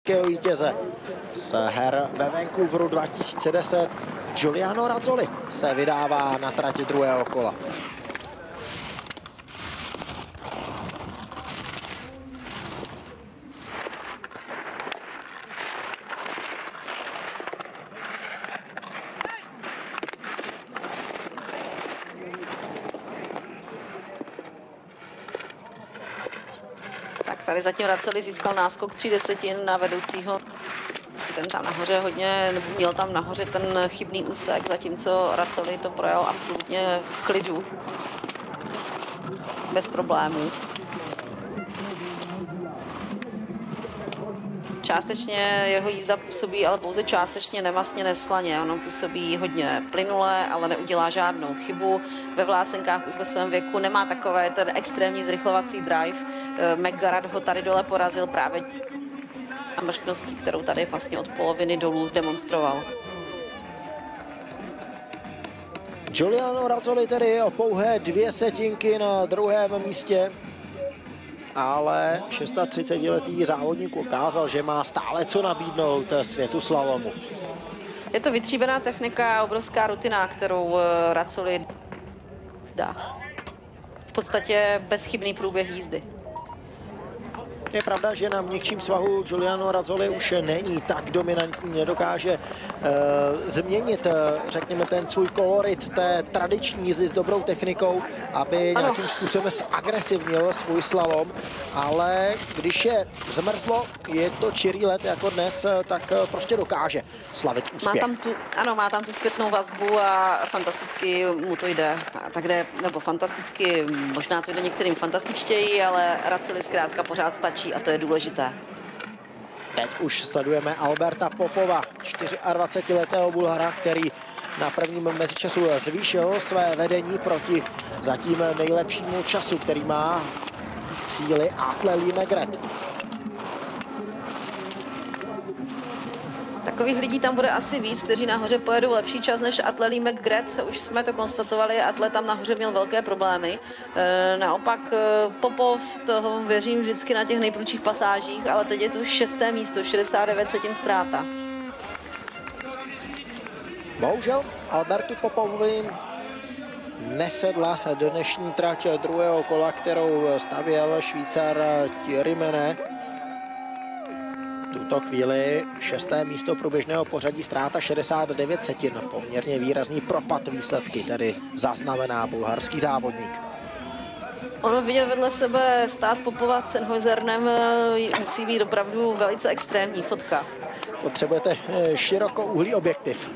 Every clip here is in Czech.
evropského vítěze z her ve Vancouveru 2010. Giuliano Razzoli se vydává na trati druhého kola. Tak tady zatím Razzoli získal náskok 3/10 na vedoucího. Ten tam nahoře hodně, měl tam nahoře ten chybný úsek, zatímco Razzoli to projel absolutně v klidu. Bez problémů. Částečně jeho jízda působí, ale pouze částečně nemastně neslaně. Ono působí hodně plynule, ale neudělá žádnou chybu. Ve vlásenkách už ve svém věku nemá takové ten extrémní zrychlovací drive. McGarrett ho tady dole porazil právě a mrškností, kterou tady vlastně od poloviny dolů demonstroval. Giuliano Razzoli tedy o pouhé 2 setinky na druhém místě, ale 36letý závodník ukázal, že má stále co nabídnout světu slalomu. Je to vytříbená technika a obrovská rutina, kterou Razzoli dá. V podstatě bezchybný průběh jízdy. Je pravda, že na měkčím svahu Giuliano Razzoli už není tak dominantní, nedokáže změnit, řekněme, ten svůj kolorit té tradiční jízdy s dobrou technikou, aby nějakým způsobem agresivnil svůj slalom, ale když je zmrzlo, je to čirý let jako dnes, tak prostě dokáže slavit úspěch. Má tam tu zpětnou vazbu a fantasticky mu to jde. Tak jde, nebo fantasticky, možná to jde některým fantastičtěji, ale Razzoli zkrátka pořád stačí. A to je důležité. Teď už sledujeme Alberta Popova, 24letého Bulhara, který na prvním mezičasu zvýšil své vedení proti zatím nejlepšímu času, který má cíli Atle Limegret. Takových lidí tam bude asi víc, kteří nahoře pojedou lepší čas než Atle Limegret. Už jsme to konstatovali, Atle tam nahoře měl velké problémy. Naopak Popov, toho věřím vždycky na těch nejprudších pasážích, ale teď je tu 6. místo, 69 setin ztráta. Bohužel Albertu Popovovi nesedla dnešní trať druhého kola, kterou stavěl Švýcar Thierry Menet. V tuto chvíli 6. místo průběžného pořadí, ztráta 69 setin. Poměrně výrazný propad výsledky tedy zaznamená bulharský závodník. Ono vidět vedle sebe stát Popova s Sennheiserem musí být opravdu velice extrémní fotka. Potřebujete širokouhlý objektiv.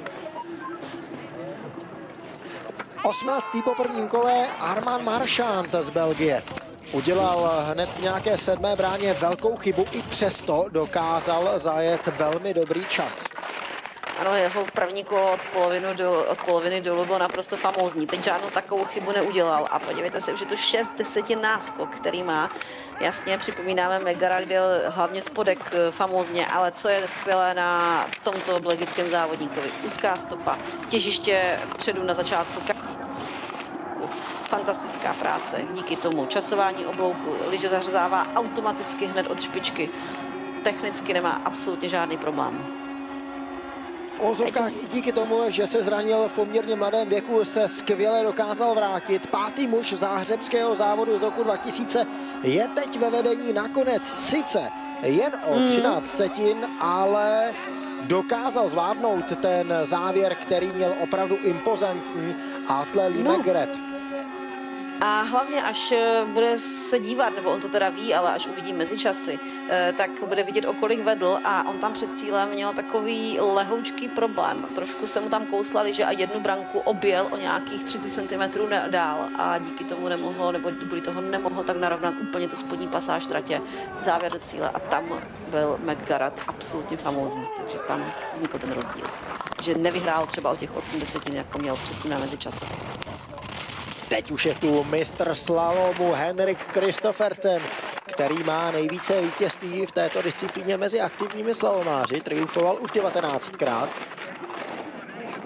18. po prvním kole Armand Marchand z Belgie. Udělal hned v nějaké 7. bráně velkou chybu, i přesto dokázal zajet velmi dobrý čas. Ano, jeho první kolo od poloviny dolů bylo naprosto famózní. Teď žádnou takovou chybu neudělal. A podívejte se, už je to 6/10 náskok, který má. Jasně, připomínáme, McGarrett jel hlavně spodek famózně, ale co je skvělé na tomto belgickém závodníkovi? Úzká stopa, těžiště vpředu na začátku. Fantastická práce, díky tomu časování oblouku, lyže zařezává automaticky hned od špičky. Technicky nemá absolutně žádný problém. V ozovkách i díky tomu, že se zranil v poměrně mladém věku, se skvěle dokázal vrátit. 5. muž záhřebského závodu z roku 2000 je teď ve vedení nakonec sice jen o 13 setin, ale dokázal zvládnout ten závěr, který měl opravdu impozantní Atle Limegret. A hlavně, až bude se dívat, nebo on to teda ví, ale až uvidí mezičasy, tak bude vidět, o kolik vedl, a on tam před cílem měl takový lehoučký problém. Trošku se mu tam kousla lyže a jednu branku objel o nějakých 30 cm dál a díky tomu nemohl, nebo kvůli toho nemohl tak narovnat úplně tu spodní pasáž tratě, závěr do cíle, a tam byl McGarrett absolutně famózní, takže tam vznikl ten rozdíl. Že nevyhrál třeba o těch 80, jako měl předtím na mezičase. Teď už je tu mistr slalomu Henrik Kristoffersen, který má nejvíce vítězství v této disciplíně mezi aktivními slalomáři. Triumfoval už 19krát.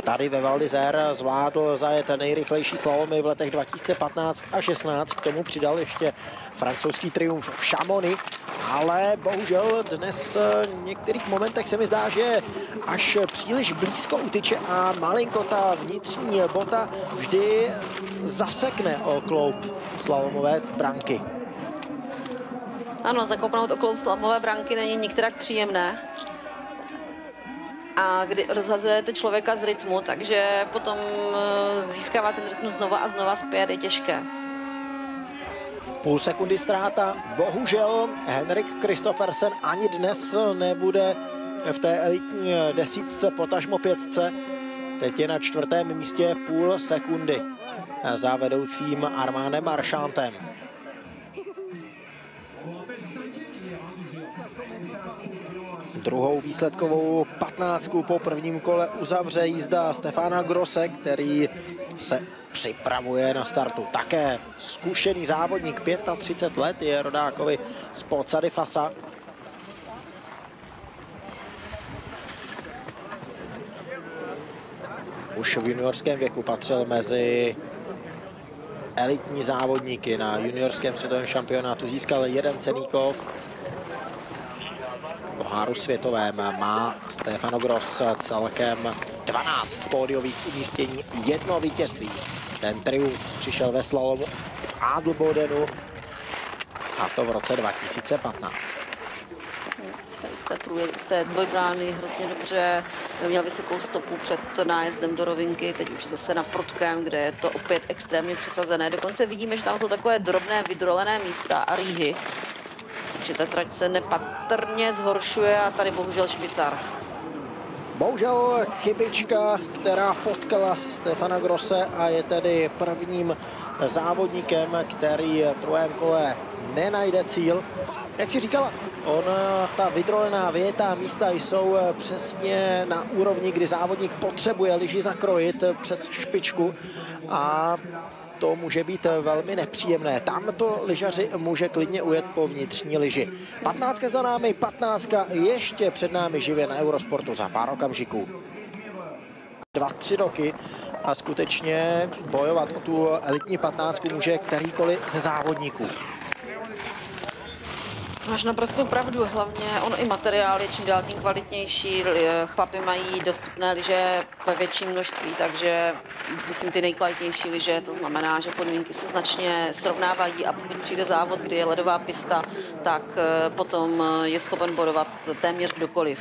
tady ve Val d'Isère zvládl zajet nejrychlejší slalomy v letech 2015 a 16. K tomu přidal ještě francouzský triumf v Chamonix, ale bohužel dnes v některých momentech se mi zdá, že je až příliš blízko u tyče a malinko ta vnitřní bota vždy zasekne o kloup slalomové branky. Ano, zakopnout o kloup slalomové branky není nikterak příjemné. A kdy rozhazujete člověka z rytmu, takže potom získávat ten rytmus znova a znova zpět je těžké. Půl sekundy ztráta. Bohužel Henrik Kristoffersen ani dnes nebude v té elitní desítce, potažmo pětce. Teď je na 4. místě půl sekundy za vedoucím Armandem Marchandem. Druhou výsledkovou 15 po prvním kole uzavře jízda Stefana Grosse, který se připravuje na startu. Také zkušený závodník, 35 let, je rodákovi z Pozzady Fassa. Už v juniorském věku patřil mezi elitní závodníky. Na juniorském světovém šampionátu získal 1 cenný kov. V poháru světovém má Stefano Gross celkem 12 pódiových umístění, 1 vítězství. Ten triumf přišel ve slalomu v Adelbodenu, a to v roce 2015. Tady z té dvojbrány hrozně dobře, měl vysokou stopu před nájezdem do rovinky, teď už zase na prudkém, kde je to opět extrémně přesazené. Dokonce vidíme, že tam jsou takové drobné vydrolené místa a rýhy. Takže ta trať se nepatrně zhoršuje a tady bohužel špicar. Bohužel chybička, která potkala Stefana Grosse a je tedy prvním závodníkem, který v druhém kole nenajde cíl. Jak si říkala, ta vydrolená vyjetá místa jsou přesně na úrovni, kdy závodník potřebuje lyži zakrojit přes špičku a to může být velmi nepříjemné. Tamto lyžaři může klidně ujet po vnitřní lyži. 15 za námi, 15 ještě před námi živě na Eurosportu za pár okamžiků. 2-3 roky a skutečně bojovat o tu elitní 15 může kterýkoliv ze závodníků. Máš naprosto pravdu, hlavně on i materiál je čím dál tím kvalitnější, chlapi mají dostupné lyže ve větším množství, takže myslím ty nejkvalitnější lyže, to znamená, že podmínky se značně srovnávají a pokud přijde závod, kdy je ledová pista, tak potom je schopen bodovat téměř kdokoliv.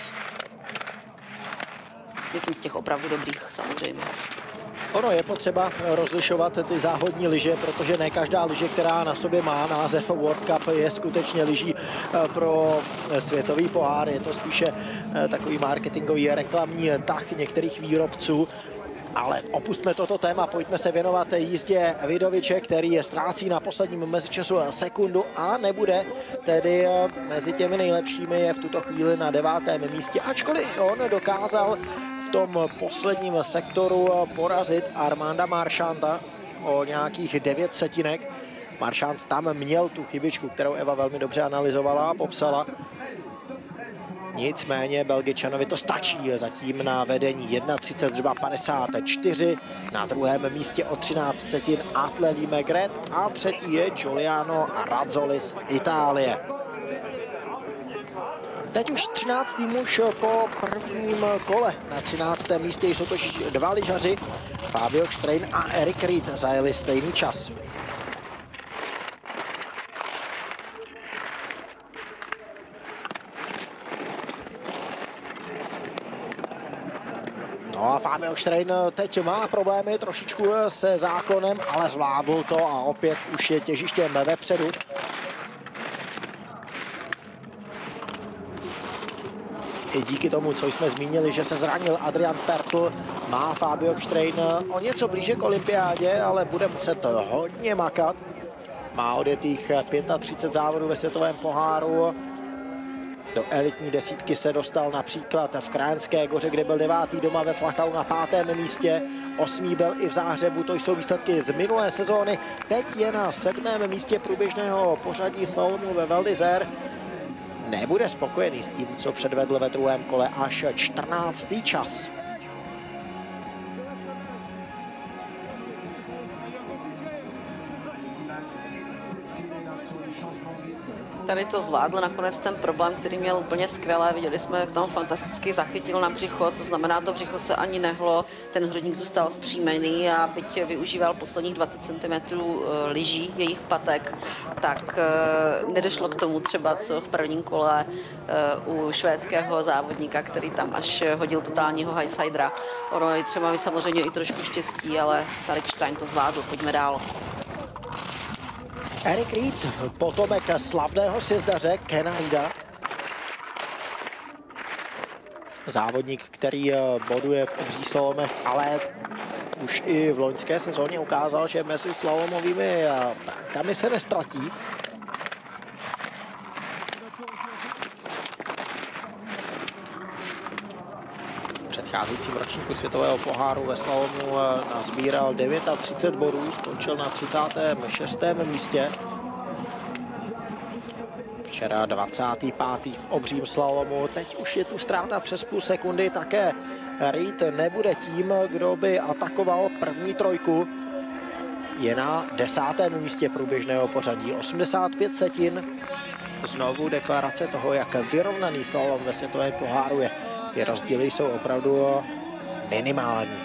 Myslím z těch opravdu dobrých samozřejmě. Ono je potřeba rozlišovat ty závodní lyže, protože ne každá lyže, která na sobě má název World Cup, je skutečně lyží pro světový pohár. Je to spíše takový marketingový reklamní tah některých výrobců. Ale opustme toto téma, pojďme se věnovat jízdě Vidoviče, který ztrácí na posledním mezičasu sekundu a nebude tedy mezi těmi nejlepšími, je v tuto chvíli na 9. místě, ačkoliv on dokázal v tom posledním sektoru porazit Armanda Marchanda o nějakých 9 setinek. Marchand tam měl tu chybičku, kterou Eva velmi dobře analyzovala a popsala. Nicméně Belgičanovi to stačí zatím na vedení 1:32,54. Na druhém místě o 13 setin Atleli Megret a třetí je Giuliano Razzoli z Itálie. Teď už 13. muž po prvním kole. Na 13. místě jsou to 2 lyžaři. Fabio Štrein a Erik Ried zajeli stejný čas. No a Fabio Štrein teď má problémy trošičku se záklonem, ale zvládl to a opět už je těžištěm vepředu. I díky tomu, co jsme zmínili, že se zranil Adrian Pertl, má Fabio Štrein o něco blíže k olympiádě, ale bude muset hodně makat. Má odjetých 35 závodů ve světovém poháru. Do elitní desítky se dostal například v Krajenské Goře, kde byl 9. doma ve Flachau na 5. místě. 8. byl i v Záhřebu, to jsou výsledky z minulé sezóny. Teď je na 7. místě průběžného pořadí slalomu ve Val d'Isère. Nebude spokojený s tím, co předvedl ve druhém kole, až 14. čas. Tady to zvládl nakonec ten problém, který měl úplně skvělé. Viděli jsme, jak tam fantasticky zachytil na břicho, to znamená, to břicho se ani nehlo, ten hrudník zůstal zpříjmený a byť využíval posledních 20 cm lyží jejich patek, tak nedošlo k tomu třeba, co v prvním kole u švédského závodníka, který tam až hodil totálního highsidera. Ono je třeba mít samozřejmě i trošku štěstí, ale Tarik Stein to zvládl. Pojďme dál. Erik Reed, potomek slavného sjezdaře Kena Reeda. Závodník, který boduje v obří slalomech, ale už i v loňské sezóně ukázal, že mezi slalomovými brankami se nestratí. V předcházejícím ročníku světového poháru ve slalomu nazbíral 39 bodů, skončil na 36. místě. Včera 25. v obřím slalomu, teď už je tu ztráta přes půl sekundy, také Reed nebude tím, kdo by atakoval první trojku. Je na 10. místě průběžného pořadí, 85 setin. Znovu deklarace toho, jak vyrovnaný slalom ve světovém poháru je. Ty rozdíly jsou opravdu minimální.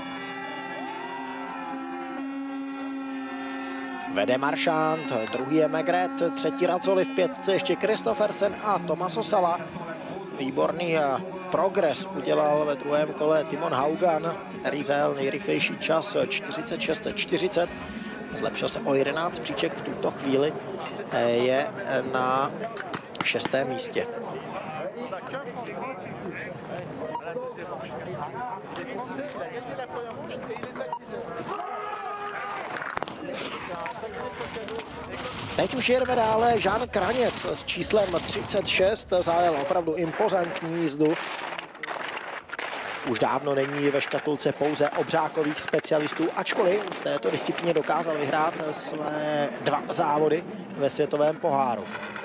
Vede Marchand, druhý je Megret, třetí Razzoli v pětce, ještě Kristoffersen a Tomas Osala. Výborný progres udělal ve druhém kole Timon Haugan, který zajel nejrychlejší čas 46:40. Zlepšil se o 11 příček, v tuto chvíli je na 6. místě. Teď už jedeme dále. Jean Kraněc s číslem 36 zajel opravdu impozantní jízdu. Už dávno není ve škatulce pouze obřákových specialistů, ačkoliv v této disciplíně dokázal vyhrát své 2 závody ve světovém poháru.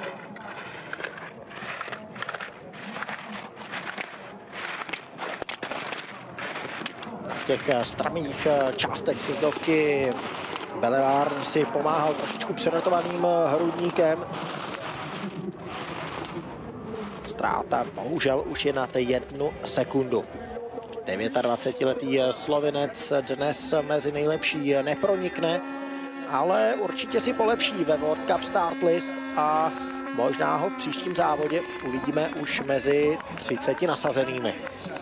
V těch strmých částech sjezdovky Belevár si pomáhal trošičku přerotovaným hrudníkem. Ztráta bohužel už je na 1 sekundu. 29letý Slovinec dnes mezi nejlepší nepronikne, ale určitě si polepší ve World Cup Start List a možná ho v příštím závodě uvidíme už mezi 30 nasazenými.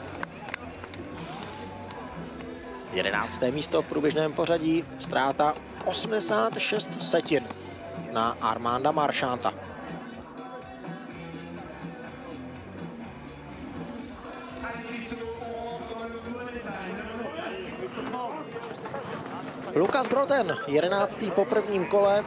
11. místo v průběžném pořadí, ztráta 86 setin na Armanda Marchanda. Lukas Broten, 11. po prvním kole.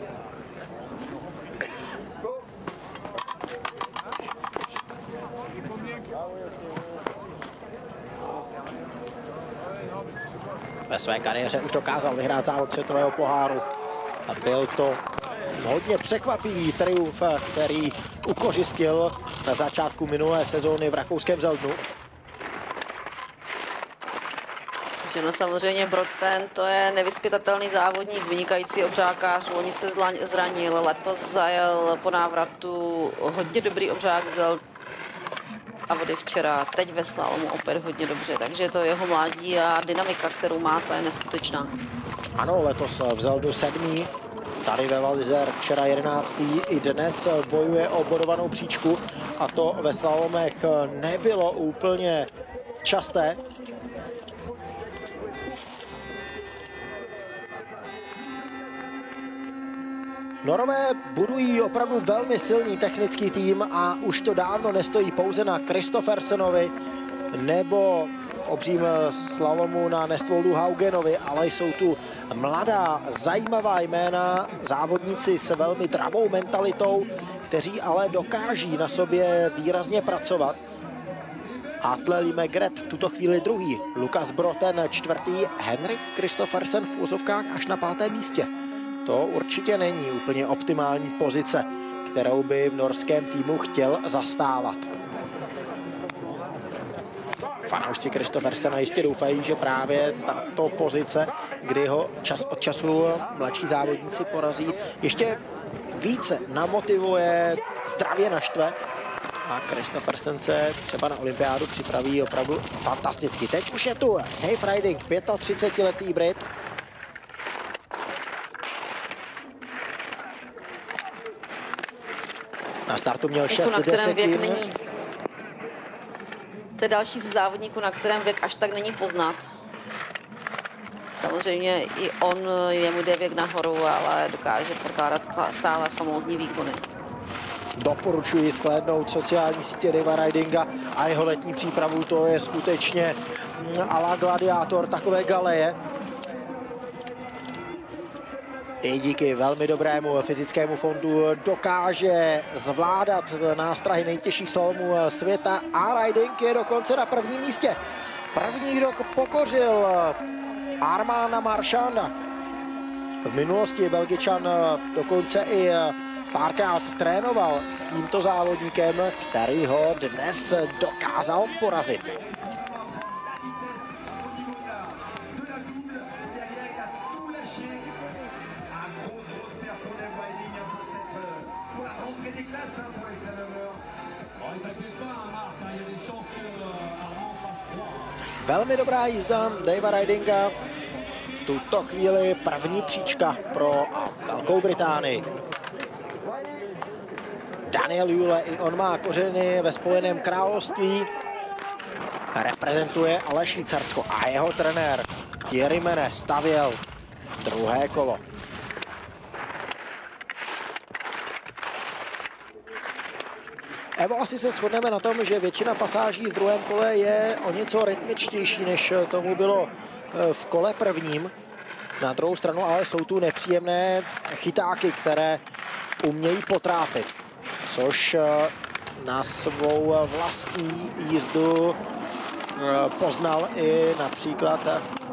Ve své kariéře už dokázal vyhrát závod světového poháru a byl to hodně překvapivý triumf, který ukořistil na začátku minulé sezóny v rakouském Zeldnu. Že no samozřejmě Broten, to je nevyzpytatelný závodník, vynikající obřákář, loni se zranil, letos zajel po návratu hodně dobrý obřák a vody včera, teď ve slalomu opět hodně dobře, takže to jeho mládí a dynamika, kterou má, ta je neskutečná. Ano, letos v Zeldu 7. Tady ve Val d'Isère včera 11. I dnes bojuje o bodovanou příčku a to ve slalomech nebylo úplně časté. Norové budují opravdu velmi silný technický tým a už to dávno nestojí pouze na Kristoffersenovi nebo v obřím slalomu na Nestvoldu Haugenovi, ale jsou tu mladá, zajímavá jména, závodníci s velmi dravou mentalitou, kteří ale dokáží na sobě výrazně pracovat. Atle Megret v tuto chvíli druhý, Lukas Broten čtvrtý, Henrik Kristoffersen v úzovkách až na 5. místě. To určitě není úplně optimální pozice, kterou by v norském týmu chtěl zastávat. Fanoušci Kristoffersena jistě doufají, že právě tato pozice, kdy ho čas od času mladší závodníci porazí, ještě více namotivuje, zdravě naštve. A Kristoffersen se třeba na olympiádu připraví opravdu fantasticky. Teď už je tu Dave Riding, 35letý Brit. Na startu měl 6 desetin. To je další z závodníků, na kterém věk až tak není poznat. Samozřejmě i on, jemu jde věk nahoru, ale dokáže pokládat stále famózní výkony. Doporučuji shlédnout sociální sítě Davea Ridinga a jeho letní přípravu. To je skutečně à la gladiátor, takové galeje. I díky velmi dobrému fyzickému fondu dokáže zvládat nástrahy nejtěžších slalomů světa a Riding je dokonce na prvním místě. První, kdo pokořil Armanda Marchanda. V minulosti Belgičan dokonce i párkrát trénoval s tímto závodníkem, který ho dnes dokázal porazit. Velmi dobrá jízda Davea Ridinga. V tuto chvíli první příčka pro Velkou Británii. Daniel Jule, i on má kořeny ve Spojeném království. Reprezentuje ale Švýcarsko a jeho trenér Thierry Mene stavěl druhé kolo. Evo, asi se shodneme na tom, že většina pasáží v druhém kole je o něco rytmičtější, než tomu bylo v kole prvním. Na druhou stranu ale jsou tu nepříjemné chytáky, které umějí potrápit, což na svou vlastní jízdu poznal i například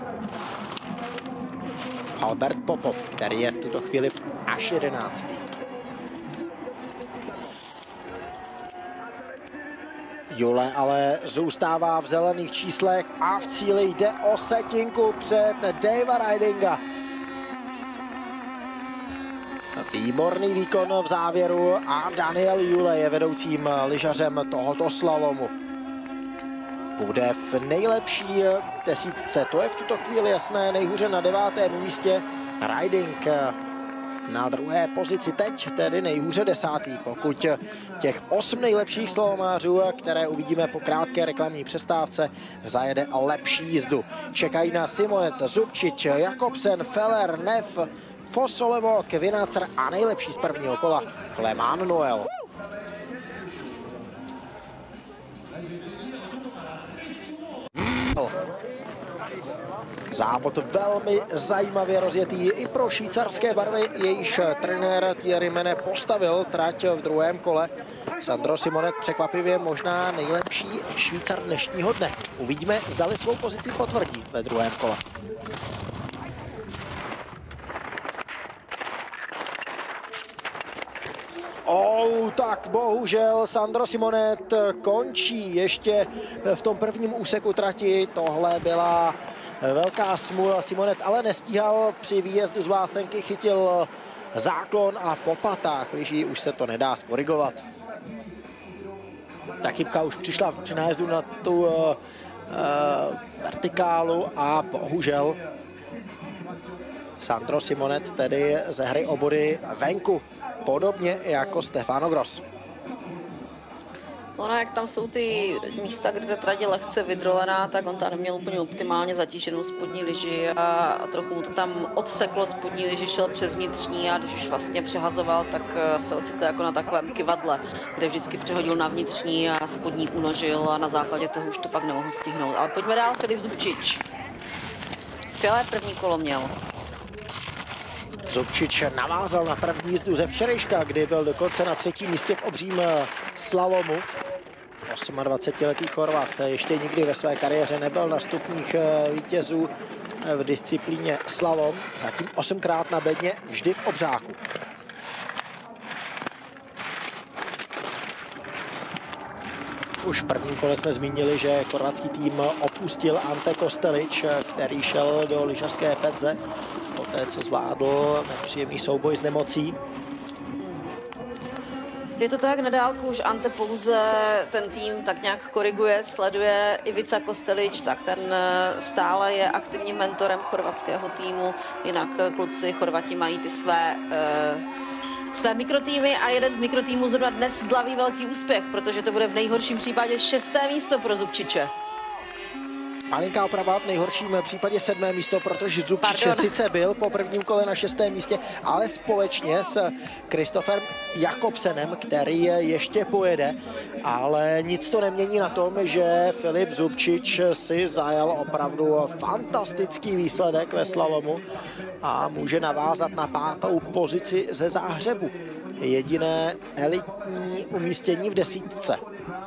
Albert Popov, který je v tuto chvíli až 11. Jule ale zůstává v zelených číslech a v cíli jde o setinku před Davea Ridinga. Výborný výkon v závěru a Daniel Jule je vedoucím lyžařem tohoto slalomu. Bude v nejlepší desítce, to je v tuto chvíli jasné, nejhůře na 9. místě. Riding na druhé pozici teď, tedy nejhůře 10. Pokud těch 8 nejlepších slalomářů, které uvidíme po krátké reklamní přestávce, zajede lepší jízdu. Čekají na Simonet, Zubčič, Jakobsen, Feller, Neff, Fossolevo, Kvinacer a nejlepší z prvního kola Clément Noël. Závod velmi zajímavě rozjetý i pro švýcarské barvy, jejíž trenér Thierry Mene postavil trať v druhém kole. Sandro Simonet překvapivě možná nejlepší Švýcar dnešního dne. Uvidíme, zdali svou pozici potvrdí ve druhém kole. Tak bohužel Sandro Simonet končí ještě v tom prvním úseku trati. Tohle byla velká smůla. Simonet ale nestíhal při výjezdu z Vásenky, chytil záklon a po patách lyží už se to nedá skorigovat. Ta chybka už přišla při nájezdu na tu vertikálu a bohužel Sandro Simonet tedy ze hry o body venku, podobně jako Stefano Gross. Ono, jak tam jsou ty místa, kde ta trať je lehce vydrolená, tak on tam neměl úplně optimálně zatíženou spodní lyži a trochu mu to tam odseklo spodní lyži, šel přes vnitřní a když už vlastně přehazoval, tak se ocitl jako na takovém kyvadle, kde vždycky přehodil na vnitřní a spodní unožil a na základě toho už to pak nemohl stihnout. Ale pojďme dál, Filip Zubčič. Skvělé první kolo měl. Zubčič navázal na první jízdu ze včerejška, kdy byl dokonce na 3. místě v obřím slalomu. 28letý Chorvat ještě nikdy ve své kariéře nebyl na stupních vítězů v disciplíně slalom. Zatím 8krát na bedně, vždy v obřáku. Už v prvním kole jsme zmínili, že chorvatský tým opustil Ante Kostelić, který šel do lyžařské penze poté, co zvládl nepříjemný souboj s nemocí. Je to tak, na dálku už Ante pouze ten tým tak nějak koriguje, sleduje. Ivica Kostelič, tak ten stále je aktivním mentorem chorvatského týmu, jinak kluci Chorvati mají ty své mikrotýmy a jeden z mikrotýmů zrovna dnes slaví velký úspěch, protože to bude v nejhorším případě 6. místo pro Zubčiče. Malinká oprava, v nejhorším případě 7. místo, protože Zubčič sice byl po prvním kole na 6. místě, ale společně s Kristofem Jakobsenem, který ještě pojede, ale nic to nemění na tom, že Filip Zubčič si zajal opravdu fantastický výsledek ve slalomu a může navázat na 5. pozici ze záhřebu. Jediné elitní umístění v desítce.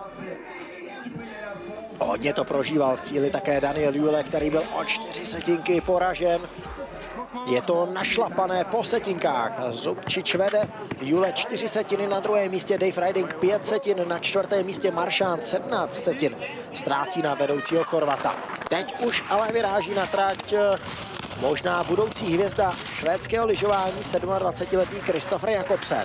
Hodně to prožíval v cíli také Daniel Jule, který byl o 4 setinky poražen. Je to našlapané po setinkách. Zubčič vede, Jule 4 setiny na 2. místě, Dave Riding 5 setin, na 4. místě Maršán 17 setin. Ztrácí na vedoucího Chorvata. Teď už ale vyráží na trať možná budoucí hvězda švédského lyžování, 27letý Kristoffer Jakobsen.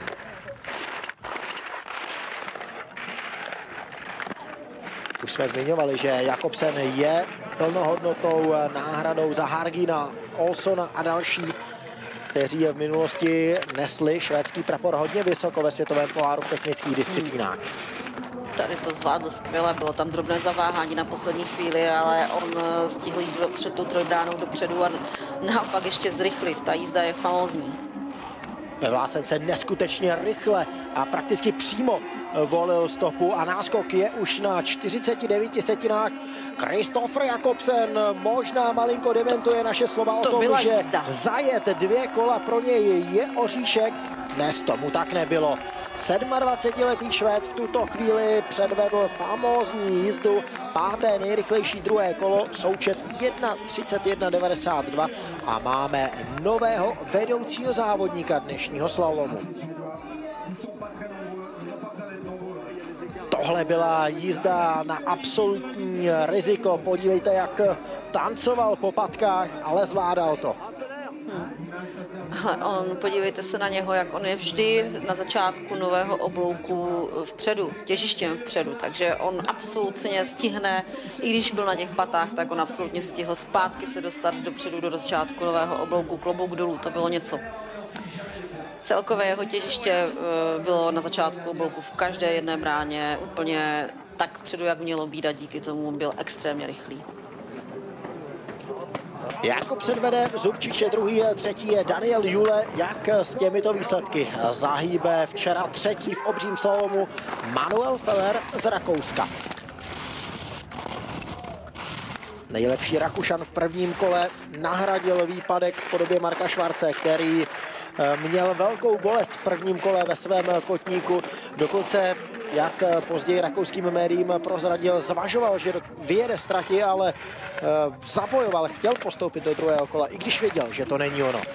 Už jsme zmiňovali, že Jakobsen je plnohodnotnou náhradou za Hargina, Olsona a další, kteří v minulosti nesli švédský prapor hodně vysoko ve světovém poháru v technických disciplínách. Tady to zvládl skvěle, bylo tam drobné zaváhání na poslední chvíli, ale on stihl jít před tou trojbránou dopředu a naopak ještě zrychlit. Ta jízda je famózní. Vlásen se neskutečně rychle a prakticky přímo volil stopu a náskok je už na 49 setinách. Kristoffer Jakobsen možná malinko dementuje naše slova o tom, že zajet 2 kola pro něj je oříšek. Dnes tomu tak nebylo. 27letý Švéd v tuto chvíli předvedl famózní jízdu, 5. nejrychlejší 2. kolo, součet 1:31:92 a máme nového vedoucího závodníka dnešního slalomu. Tohle byla jízda na absolutní riziko. Podívejte, jak tancoval po patkách, ale zvládal to. Podívejte se na něho, jak on je vždy na začátku nového oblouku vpředu, těžištěm vpředu, takže on absolutně stihne, i když byl na těch patách, tak on absolutně stihl zpátky se dostat dopředu do začátku nového oblouku, klobouk dolů, to bylo něco. Celkové jeho těžiště bylo na začátku oblouku v každé jedné bráně úplně tak vpředu, jak mělo být, a díky tomu byl extrémně rychlý. Jakobsen vede, Zubčič je druhý, třetí je Daniel Jule. Jak s těmito výsledky zahýbe včera třetí v obřím slalomu Manuel Feller z Rakouska. Nejlepší Rakušan v prvním kole nahradil výpadek v podobě Marka Schwarze, který měl velkou bolest v prvním kole ve svém kotníku. Dokonce, jak později rakouským médiím prozradil, zvažoval, že vyjede z trati, ale zabojoval, chtěl postoupit do druhého kola, i když věděl, že to není ono.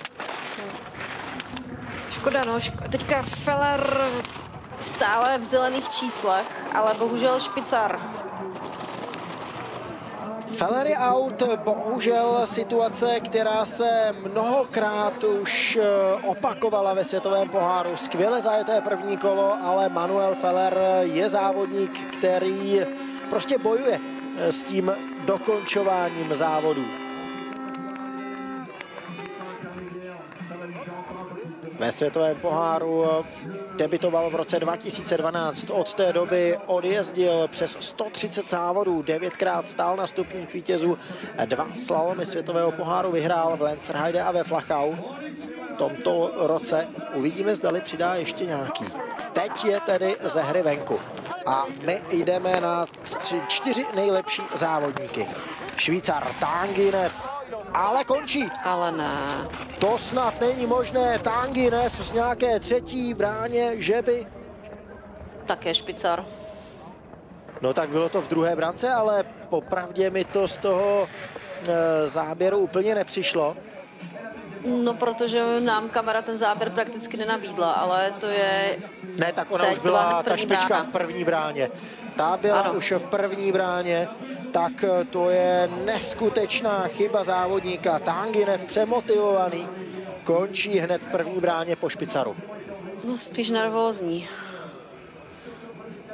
Škoda, no. Teďka Feller stále v zelených číslech, ale bohužel špicar. Feller je out, bohužel situace, která se mnohokrát už opakovala ve světovém poháru. Skvěle zajeté první kolo, ale Manuel Feller je závodník, který prostě bojuje s tím dokončováním závodů. Ve světovém poháru debitoval v roce 2012. Od té doby odjezdil přes 130 závodů, 9krát stál na stupních vítězů, 2 slalomy světového poháru vyhrál v Lenzerheide a ve Flachau. V tomto roce uvidíme, zdali přidá ještě nějaký. Teď je tedy ze hry venku. A my jdeme na 4 nejlepší závodníky. Švýcar Tanguy, ale končí. Ale ne. To snad není možné. Tanguy z nějaké třetí bráně, že by... Také špicar. No tak bylo to v druhé brance, ale popravdě mi to z toho záběru úplně nepřišlo. No, protože nám kamera ten záběr prakticky nenabídla, ale to je... Ne, tak ona už byla ta špička v první bráně. Ta byla už v první bráně, tak to je neskutečná chyba závodníka. Tanguy přemotivovaný, končí hned v první bráně po špicaru. No, spíš nervózní.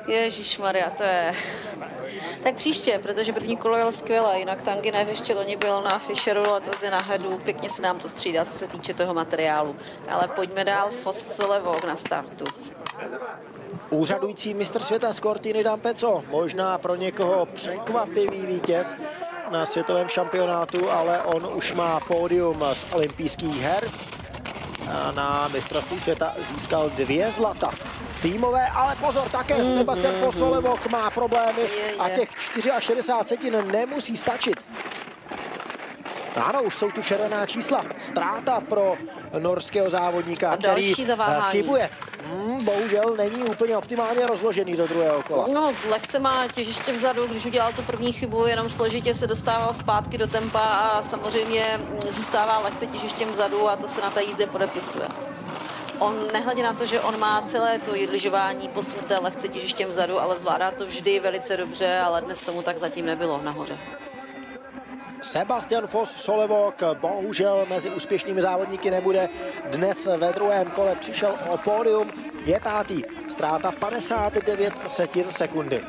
Ježišmarja, to je... Tak příště, protože první kolo jel skvěle, jinak Tanginev ještě loni byl na Fischeru, letos je na Hedu, pěkně se nám to střídá, co se týče toho materiálu. Ale pojďme dál, Solevok na startu. Úřadující mistr světa z Cortiny d'Ampezzo, možná pro někoho překvapivý vítěz na světovém šampionátu, ale on už má pódium z olympijských her. A na mistrovství světa získal 2 zlata. Týmové, ale pozor, také Sebastian Solevok má problémy a těch 64 nemusí stačit. Ano, už jsou tu červená čísla. Ztráta pro norského závodníka, který chybuje. Bohužel není úplně optimálně rozložený do druhého kola. No, lehce má těžiště vzadu, když udělal tu první chybu, jenom složitě se dostával zpátky do tempa a samozřejmě zůstává lehce těžištěm vzadu a to se na té jízdě podepisuje. On nehledě na to, že on má celé to lyžování posunuté lehce těžištěm vzadu, ale zvládá to vždy velice dobře, ale dnes tomu tak zatím nebylo nahoře. Sebastian Solevok bohužel mezi úspěšnými závodníky nebude. Dnes ve druhém kole přišel o pódium, je 5. Ztráta 59 sekundy.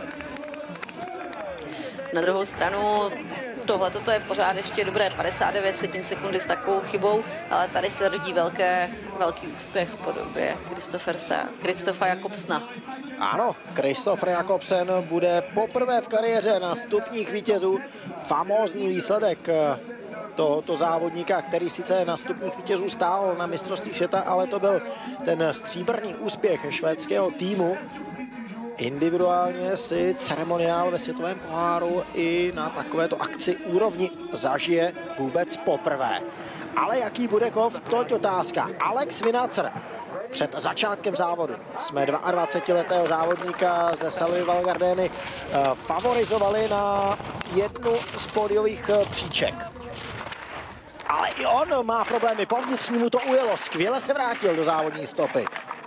Na druhou stranu tohle to je pořád ještě dobré 59 sekundy s takovou chybou, ale tady se rodí velký úspěch v podobě Kristoffa Jakobsena. Ano, Kristoffer Jakobsen bude poprvé v kariéře na stupních vítězů. Famózní výsledek tohoto závodníka, který sice na stupních vítězů stál na mistrovství světa, ale to byl ten stříbrný úspěch švédského týmu. Individuálně si ceremoniál ve světovém poháru i na takovéto akci úrovni zažije vůbec poprvé. Ale jaký bude kov, to je otázka. Alex Vinacer před začátkem závodu jsme 22letého závodníka ze Selvy Val Gardeny favorizovali na jednu z pódiových příček. Ale i on má problémy, po vnitřnímu to ujelo, skvěle se vrátil do závodní stopy.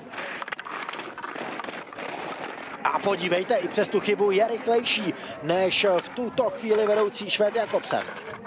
A podívejte, i přes tu chybu je rychlejší než v tuto chvíli vedoucí Švéd Jakobsen.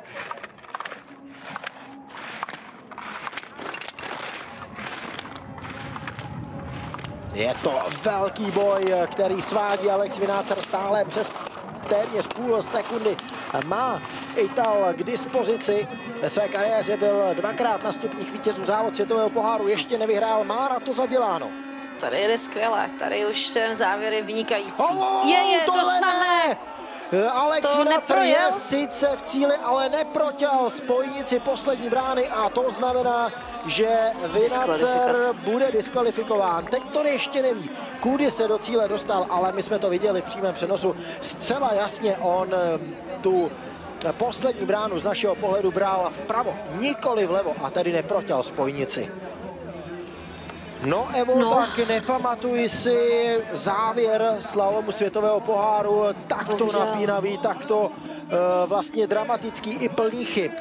Je to velký boj, který svádí Alex Vinacer stále přes téměř půl sekundy. Má Ital k dispozici. Ve své kariéře byl 2krát na stupních vítězů závod světového poháru, ještě nevyhrál, má na to zaděláno. Tady jede skvěle, tady už ten závěr je vynikající. To samé! Alex Vinacer je sice v cíli, ale neprotěl spojnici poslední brány a to znamená, že Vinacer bude diskvalifikován. Teď to ještě neví, kudy se do cíle dostal, ale my jsme to viděli v přímém přenosu. Zcela jasně on tu poslední bránu z našeho pohledu bral vpravo, nikoli vlevo a tedy neprotěl spojnici. No Evo, tak nepamatuji si závěr slalomu světového poháru takto napínavý, takto vlastně dramatický i plný chyb.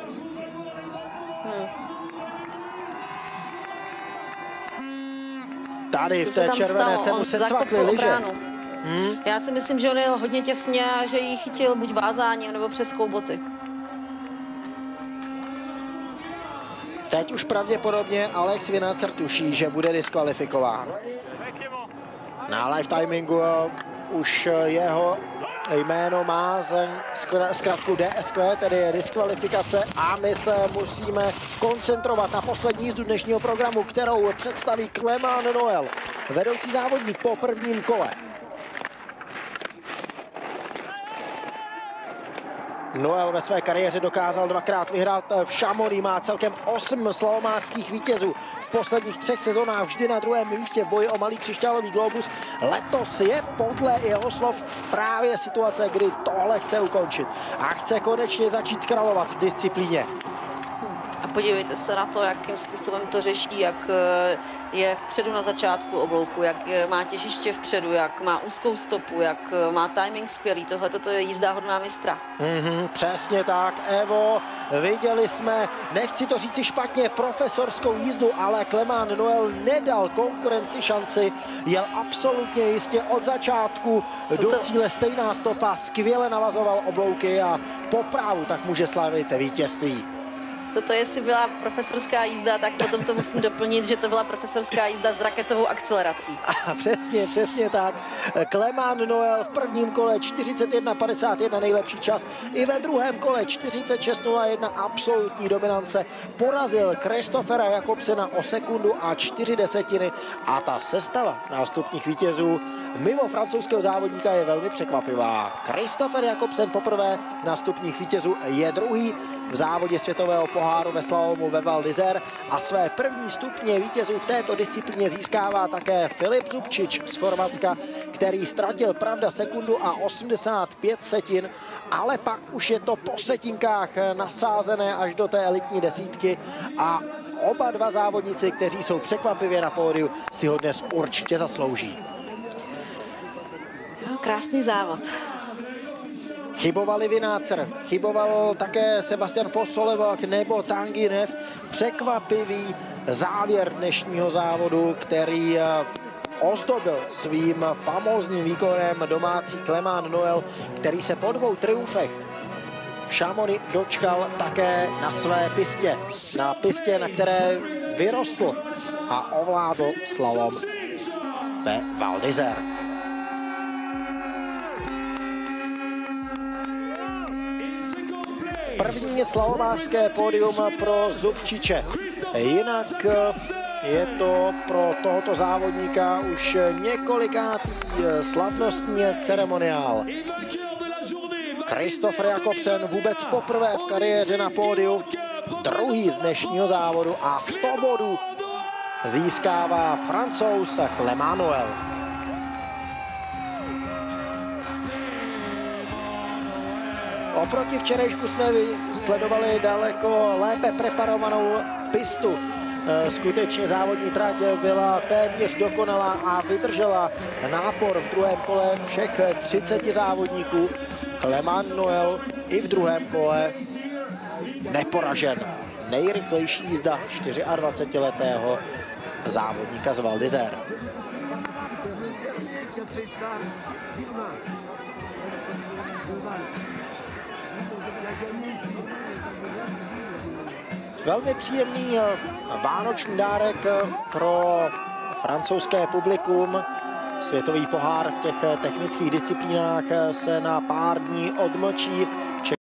Tady v té červené se mu se cvakly lyže. Já si myslím, že on jel hodně těsně a že ji chytil buď vázáním nebo přes boty. Teď už pravděpodobně Alex Vinacer tuší, že bude diskvalifikován. Na live timingu už jeho jméno má zkrátku DSQ, tedy diskvalifikace, a my se musíme koncentrovat na poslední jízdu dnešního programu, kterou představí Clément Noël, vedoucí závodník po prvním kole. Noël ve své kariéře dokázal 2krát vyhrát v Chamonix, má celkem 8 slalomářských vítězů. V posledních 3 sezónách vždy na druhém místě v boji o malý křišťálový globus. Letos je podle jeho slov právě situace, kdy tohle chce ukončit a chce konečně začít královat v disciplíně. A podívejte se na to, jakým způsobem to řeší, jak je vpředu na začátku oblouku, jak má těžiště vpředu, jak má úzkou stopu, jak má timing skvělý. Tohle to je jízda hodná mistra. Přesně tak, Evo. Viděli jsme, nechci to říci špatně, profesorskou jízdu, ale Clément Noël nedal konkurenci šanci. Jel absolutně jistě od začátku do cíle stejná stopa, skvěle navazoval oblouky a po právu tak může slavit vítězství. toto jestli byla profesorská jízda, tak potom to musím doplnit, že to byla profesorská jízda s raketovou akcelerací. A přesně tak. Clement Noel v prvním kole 41,51 nejlepší čas. I ve druhém kole 46,01 absolutní dominance. Porazil Christophera Jakobsena o sekundu a 4 desetiny. A ta sestava nástupních vítězů mimo francouzského závodníka je velmi překvapivá. Christopher Jakobsen poprvé nástupních vítězů je druhý v závodě světového poháru ve slalomu ve Val d'Isère a své první stupně vítězů v této disciplíně získává také Filip Zubčič z Chorvatska, který ztratil pravda sekundu a 85 setin, ale pak už je to po setinkách nasázené až do té elitní desítky a oba dva závodníci, kteří jsou překvapivě na pódiu, si ho dnes určitě zaslouží. No, krásný závod. Chyboval Livi Nácer, chyboval také Sebastian Foss-Solevak nebo Tanguy Nev. Překvapivý závěr dnešního závodu, který ozdobil svým famózním výkonem domácí Clement Noel, který se po 2 triumfech v Chamonix dočkal také na své pistě. Na pistě, na které vyrostl a ovládl slalom ve Val d'Isère. První slalomářské pódium pro Zubčiče. Jinak je to pro tohoto závodníka už několikátý slavnostní ceremoniál. Christopher Jakobsen vůbec poprvé v kariéře na pódiu, druhý z dnešního závodu a 100 bodů získává Francouz Clement Noel. Oproti včerejšku jsme sledovali daleko lépe preparovanou pistu. Skutečně závodní trať byla téměř dokonalá a vydržela nápor v druhém kole všech 30 závodníků. Clement Noel i v druhém kole neporažen. Nejrychlejší jízda 24letého závodníka z Val d'Isère. Velmi příjemný vánoční dárek pro francouzské publikum. Světový pohár v těch technických disciplínách se na pár dní odmlčí